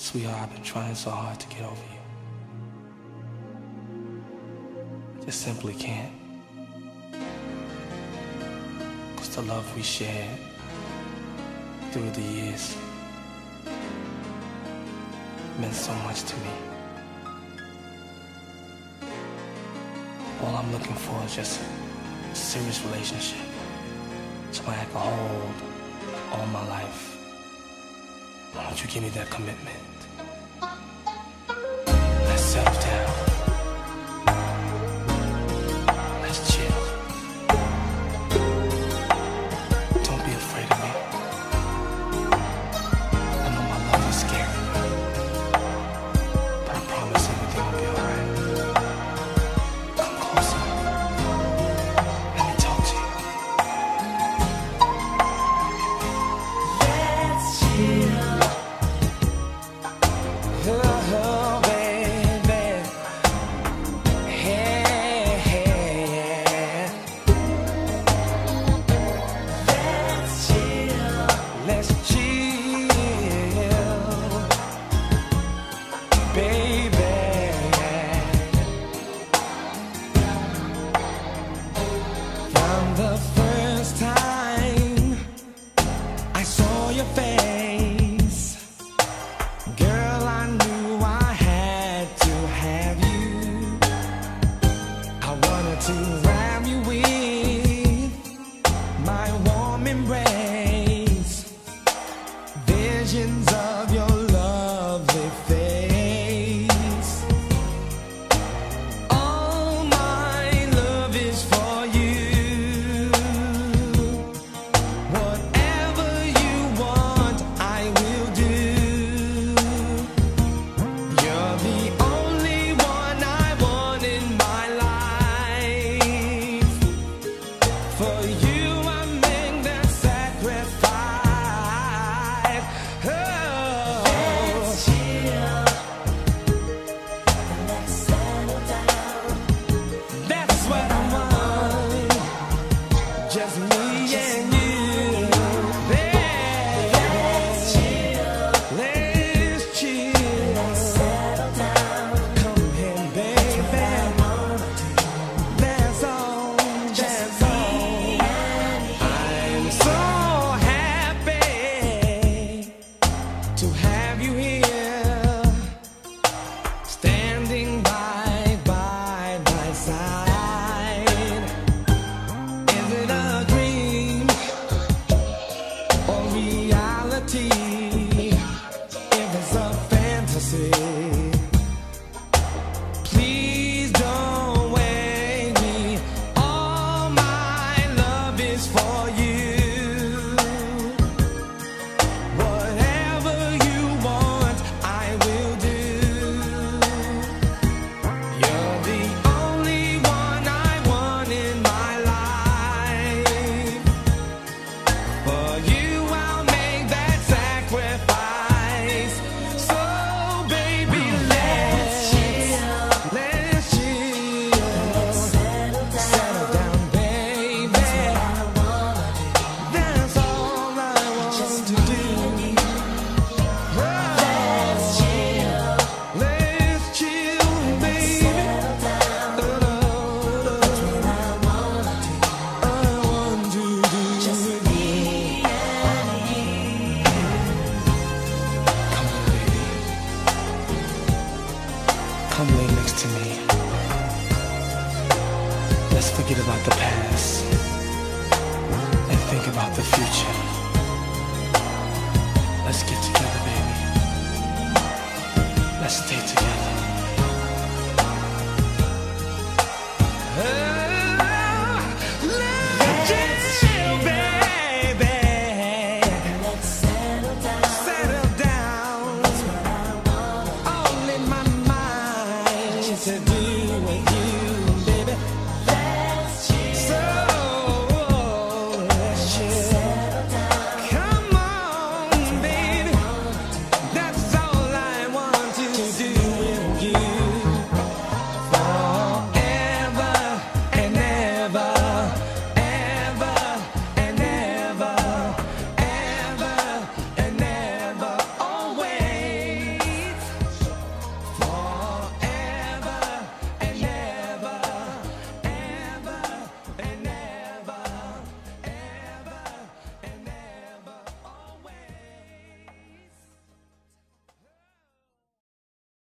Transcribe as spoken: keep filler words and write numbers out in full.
Sweetheart, I've been trying so hard to get over you. I just simply can't. Cause the love we shared through the years meant so much to me. All I'm looking for is just a serious relationship, somebody I can hold all my life. Why don't you give me that commitment? Let's settle down. Let's chill. Don't be afraid of me. I know my love is scary, but I promise everything will be alright. Come closer. Let me talk to you. Let's chill. Oh, baby. Hey, hey. Let's chill. Let's chill, baby. From the first time I saw your face, girl, I knew I had to have you. I wanted to wrap you with my warm embrace, visions of your lovely face. All my love is for you. Whatever you want, I will do. You're the only one I want in my life. For you, I make that sacrifice. Oh. Let's chill. Let's settle down. That's what I want. Just me and you. Let's chill. Let's chill. Let's settle down. Come here, baby. That's all. That's all. I'm so happy to have you here, standing by, by my side. Is it a dream or reality? If it's a fantasy, please don't wake me. All my love is for you. Whatever you want, I will do. You're the only one I want in my life. For you, I'll make that sacrifice. So, baby, let's chill. Let's chill. Settle down, baby. That's all I want to do. Let's chill. Let's chill, baby. I want to do. Just me and you. Come on, baby. Come lay next to me. Let's forget about the past and think about the future.